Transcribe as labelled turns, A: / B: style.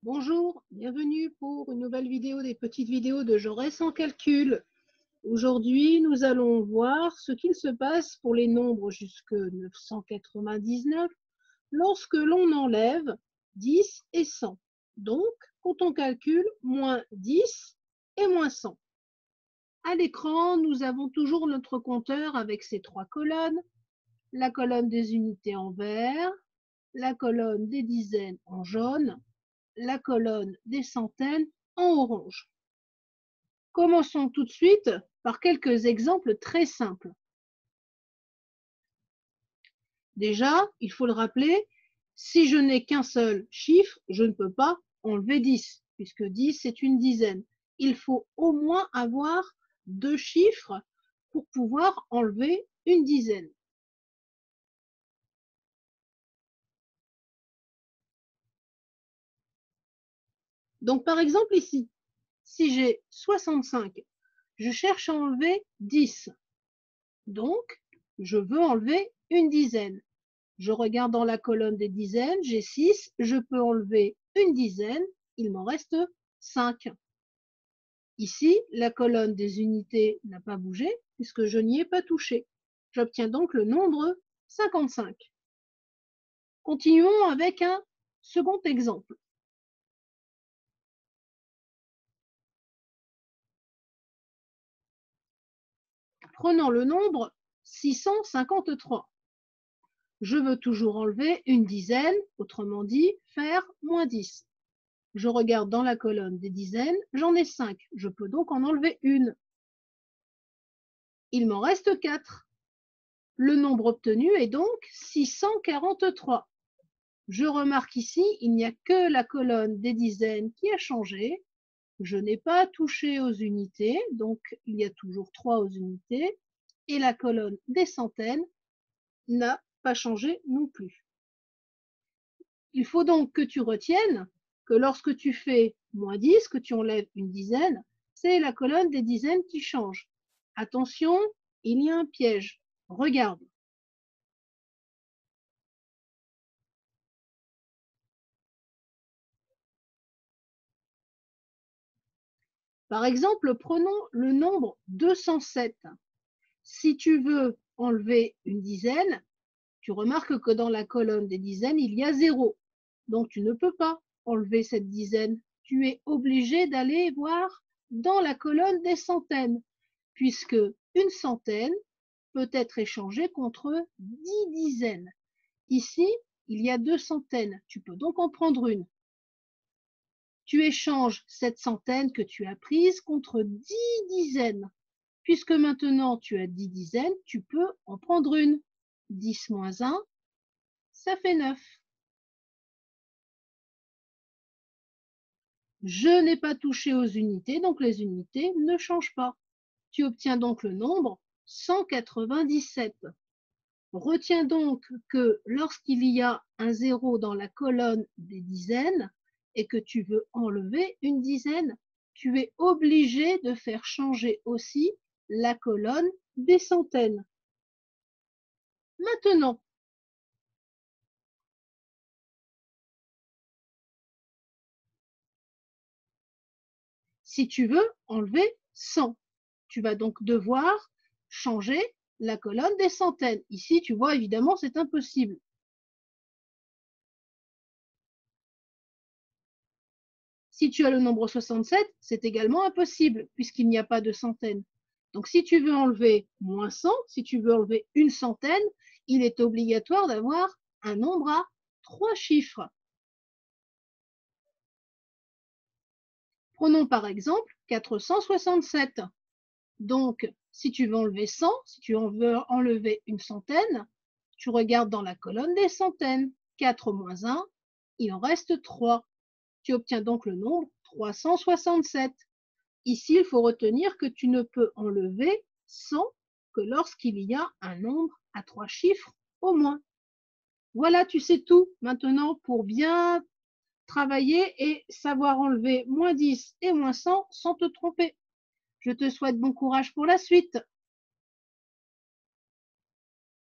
A: Bonjour, bienvenue pour une nouvelle vidéo des petites vidéos de Jaurès en calcul. Aujourd'hui, nous allons voir ce qu'il se passe pour les nombres jusque 999 lorsque l'on enlève 10 et 100. Donc, quand on calcule moins 10 et moins 100. À l'écran, nous avons toujours notre compteur avec ses trois colonnes. La colonne des unités en vert, la colonne des dizaines en jaune, la colonne des centaines en orange. Commençons tout de suite par quelques exemples très simples. Déjà, il faut le rappeler, si je n'ai qu'un seul chiffre, je ne peux pas enlever 10, puisque 10 c'est une dizaine. Il faut au moins avoir deux chiffres pour pouvoir enlever une dizaine. Donc par exemple ici, si j'ai 65, je cherche à enlever 10. Donc, je veux enlever une dizaine. Je regarde dans la colonne des dizaines, j'ai 6, je peux enlever une dizaine, il m'en reste 5. Ici, la colonne des unités n'a pas bougé puisque je n'y ai pas touché. J'obtiens donc le nombre 55. Continuons avec un second exemple. Prenons le nombre 653. Je veux toujours enlever une dizaine, autrement dit, faire moins 10. Je regarde dans la colonne des dizaines, j'en ai 5. Je peux donc en enlever une. Il m'en reste 4. Le nombre obtenu est donc 643. Je remarque ici, il n'y a que la colonne des dizaines qui a changé. Je n'ai pas touché aux unités, donc il y a toujours 3 aux unités. Et la colonne des centaines n'a pas changé non plus. Il faut donc que tu retiennes que lorsque tu fais moins 10, que tu enlèves une dizaine, c'est la colonne des dizaines qui change. Attention, il y a un piège. Regarde. Par exemple, prenons le nombre 207. Si tu veux enlever une dizaine, tu remarques que dans la colonne des dizaines, il y a 0. Donc tu ne peux pas enlever cette dizaine. Tu es obligé d'aller voir dans la colonne des centaines, puisque une centaine peut être échangée contre 10 dizaines. Ici, il y a 2 centaines. Tu peux donc en prendre une. Tu échanges cette centaine que tu as prise contre 10 dizaines. Puisque maintenant tu as 10 dizaines, tu peux en prendre une. 10 moins 1, ça fait 9. Je n'ai pas touché aux unités, donc les unités ne changent pas. Tu obtiens donc le nombre 197. Retiens donc que lorsqu'il y a un 0 dans la colonne des dizaines et que tu veux enlever une dizaine, tu es obligé de faire changer aussi la colonne des centaines. Maintenant, si tu veux enlever 100, tu vas donc devoir changer la colonne des centaines. Ici, tu vois, évidemment, c'est impossible. Si tu as le nombre 67, c'est également impossible puisqu'il n'y a pas de centaines. Donc, si tu veux enlever moins 100, si tu veux enlever une centaine, il est obligatoire d'avoir un nombre à 3 chiffres. Prenons par exemple 467. Donc, si tu veux enlever 100, si tu veux enlever une centaine, tu regardes dans la colonne des centaines. 4 moins 1, il en reste 3. Tu obtiens donc le nombre 367. Ici, il faut retenir que tu ne peux enlever 100 que lorsqu'il y a un nombre à 3 chiffres au moins. Voilà, tu sais tout maintenant pour bien travailler et savoir enlever moins 10 et moins 100 sans te tromper. Je te souhaite bon courage pour la suite.